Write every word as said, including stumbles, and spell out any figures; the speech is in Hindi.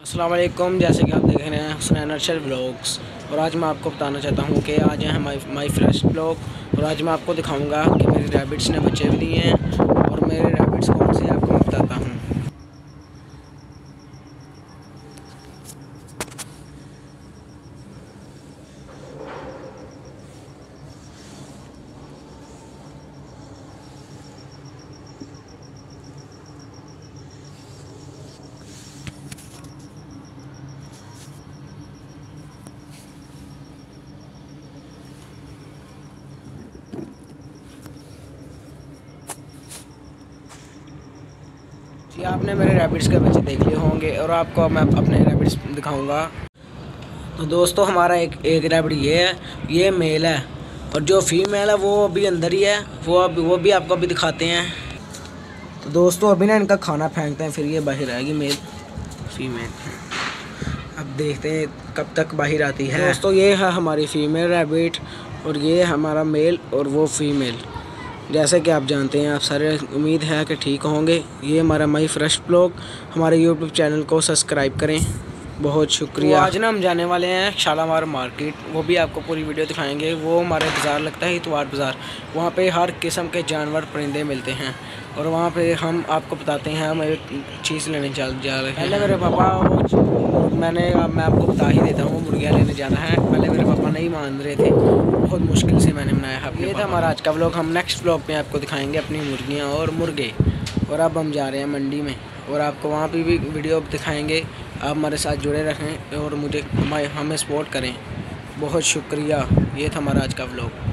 अस्सलाम वालेकुम। जैसे कि आप देख रहे हैं हुसनैन अरशद व्लॉग्स, और आज मैं आपको बताना चाहता हूँ कि आज है माई माई फ्रेश ब्लॉग। और आज मैं आपको दिखाऊंगा कि मेरे रैबिट्स ने बच्चे भी दिए हैं और मेरे रैबिट्स कौन से आपको मैं बताता हूँ। जी, आपने मेरे रैबिट्स के बच्चे देख लिए होंगे और आपको मैं अपने रैबिट्स दिखाऊंगा। तो दोस्तों, हमारा एक एक रैबिट ये है, ये मेल है, और जो फीमेल है वो अभी अंदर ही है। वो अभी वो भी आपको अभी दिखाते हैं। तो दोस्तों, अभी ना इनका खाना फेंकते हैं, फिर ये बाहर आएगी मेल फीमेल। अब देखते हैं कब तक बाहर आती है। दोस्तों, ये है हमारी फीमेल रैबिट और ये हमारा मेल और वो फीमेल। जैसे कि आप जानते हैं, आप सारे उम्मीद है कि ठीक होंगे। ये हमारा माई फ्रेश ब्लॉग, हमारे यूट्यूब चैनल को सब्सक्राइब करें। बहुत शुक्रिया। तो आज ना हम जाने वाले हैं शालामार मार्केट, वो भी आपको पूरी वीडियो दिखाएंगे। वो हमारे बाज़ार लगता है, इतवार बाज़ार। वहाँ पे हर किस्म के जानवर परिंदे मिलते हैं और वहाँ पे हम आपको बताते हैं। हम एक चीज़ लेने चल जा रहे हैं। पहले मेरे पापा वो मैंने मैं आपको बता ही देता हूँ, मुर्गियाँ लेने जाना है। पहले मेरे पापा नहीं मान रहे थे, बहुत मुश्किल से मैंने मनाया है। ये था हमारा आज का व्लॉग। हम नेक्स्ट व्लॉग में आपको दिखाएंगे अपनी मुर्गियाँ और मुर्गे। और अब हम जा रहे हैं मंडी में और आपको वहाँ पे भी वीडियो दिखाएंगे। आप हमारे साथ जुड़े रहें और मुझे हमें सपोर्ट करें। बहुत शुक्रिया। ये था हमारा आज का व्लॉग।